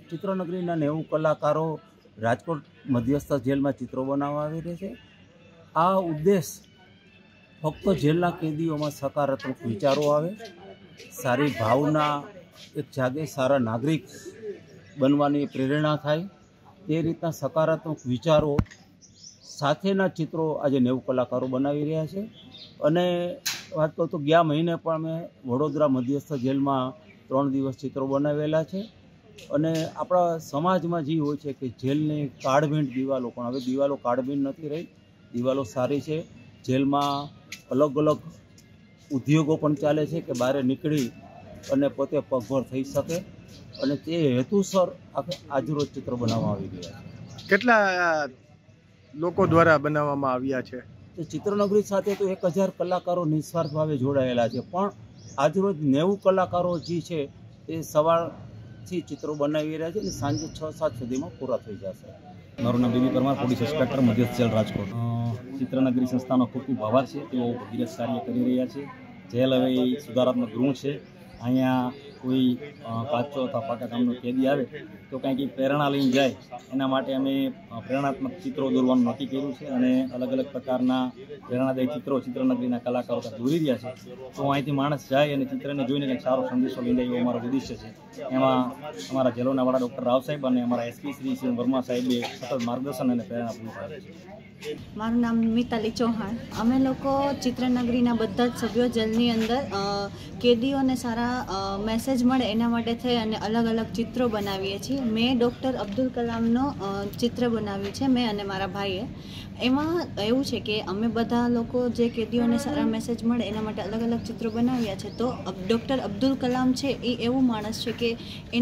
ચિત્રનગરીના 90 કલાકારો રાજકોટ મધ્યસ્થ જેલમાં ચિત્રો બનાવવા આવી રહ્યા છે। આ ઉદ્દેશ ફક્ત જેલના કેદીઓમાં સકારાત્મક વિચારો આવે, સારી ભાવના એક જાગે, સારા નાગરિક બનવાની પ્રેરણા થાય, તે રીતના સકારાત્મક વિચારો સાથેના ચિત્રો આજે 90 કલાકારો બનાવી રહ્યા છે। અને વાત કરું તો ગયા મહિને પણ અમે વડોદરા મધ્યસ્થ જેલમાં 3 દિવસ ચિત્રો બનાવેલા છે। અને આપણા સમાજમાં જે હોય છે કે જેલની કાળભીંટ દિવાલો, પણ હવે દિવાલો કાળભીંટ નથી રહી, દિવાલો સારી છે। જેલમાં અલગ અલગ ઉદ્યોગો પણ ચાલે છે કે બહાર નીકળી અને પોતે પગભર થઈ શકે, અને તે હેતુસર આજરોજ ચિત્ર બનાવવામાં આવી ગયા છે। કેટલા લોકો દ્વારા બનાવવામાં આવ્યા છે? તો ચિત્રનગરી સાથે તો 1000 કલાકારો નિસ્વાર્થ ભાવે જોડાયેલા છે, પણ આજરોજ 90 કલાકારો જે છે એ સવારથી ચિત્રો બનાવી રહ્યા છે અને સાંજે 6-7 સુધીમાં પૂરા થઈ જશે। મારું નામ બીબી પરમાર, પોલીસ ઇન્સ્પેક્ટર મધ્યસ્થ જેલ રાજકોટ। ચિત્રનગરી સંસ્થાનો ખૂબ ખૂબ આભાર છે। તેઓ ભગીરથ કાર્ય કરી રહ્યા છે। જેલ હવે સુધારાત્મક ગૃહ છે। અહીંયા કોઈ કાચો અથવા પાકા કામનો કેદી આવે તો કંઈક પ્રેરણા લઈને જાય, એના માટે અમે પ્રેરણાત્મક ચિત્રો દોરવાનું નક્કી કર્યું છે અને અલગ અલગ પ્રકારના પ્રેરણાદાયી ચિત્રો ચિત્રનગરીના કલાકારો દોરી રહ્યા છે। તો અહીંથી માણસ જાય અને ચિત્રને જોઈને કંઈક સારો સંદેશો લઈને જાય, એવો અમારો ઉદ્દેશ્ય છે। એમાં અમારા જેલોના વડા ડૉક્ટર રાવ સાહેબ અને અમારા એસપી શ્રી વર્મા સાહેબે સતત માર્ગદર્શન અને પ્રેરણા પૂરી પાડે છે। મારું નામ મિતાલી ચૌહાણ। અમે લોકો ચિત્રનગરીના બધા જ સભ્યો જેલની અંદર કેદીઓને સારા મેસેજ મળે એના માટે થઈ અને અલગ અલગ ચિત્રો બનાવીએ છીએ। મેં ડૉક્ટર અબ્દુલ કલામનો ચિત્ર બનાવ્યું છે, મેં અને મારા ભાઈએ। એમાં એવું છે કે અમે બધા લોકો જે કેદીઓને સારા મેસેજ મળે એના માટે અલગ અલગ ચિત્રો બનાવ્યા છે। તો ડૉક્ટર અબ્દુલ કલામ છે એ એવું માણસ છે કે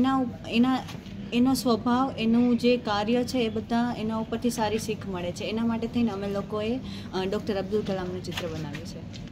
એનો સ્વભાવ, એનું જે કાર્ય છે એ બધા એના ઉપરથી સારી શીખ મળે છે। એના માટે થઈને અમે લોકોએ ડૉક્ટર અબ્દુલ કલામનું ચિત્ર બનાવ્યું છે।